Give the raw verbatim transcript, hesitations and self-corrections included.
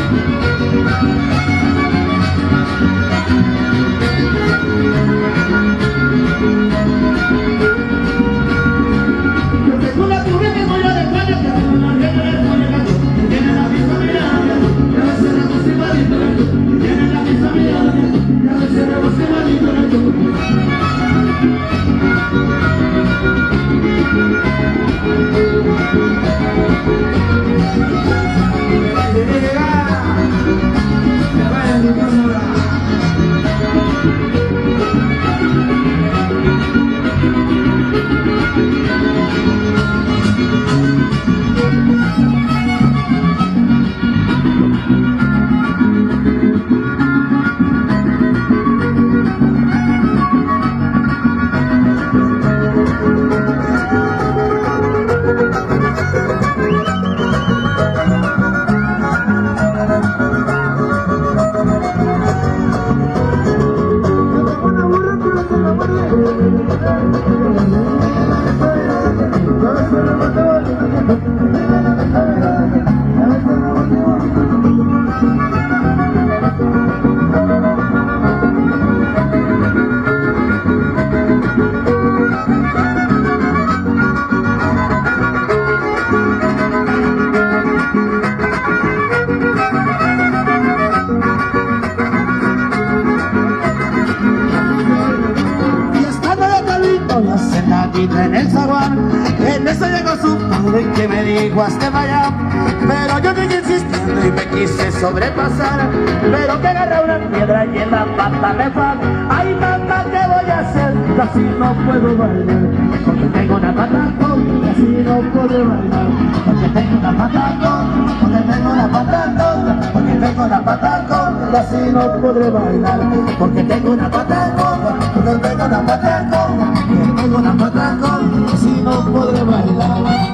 En el zaguán, en eso llegó su padre que me dijo hazte vaya, pero yo seguí insistiendo y me quise sobrepasar, pero que agarré una piedra y en la pata me fue. Ay mamá, ¿qué voy a hacer? Así no puedo bailar, porque tengo una pata tonta, así no puedo bailar, porque tengo una pata tonta, porque tengo una pata tonta, porque tengo una pata tonta, así no podré bailar, porque tengo una pata tonta, porque tengo una pata tonta, porque tengo una pata tonta, así no podré bailar.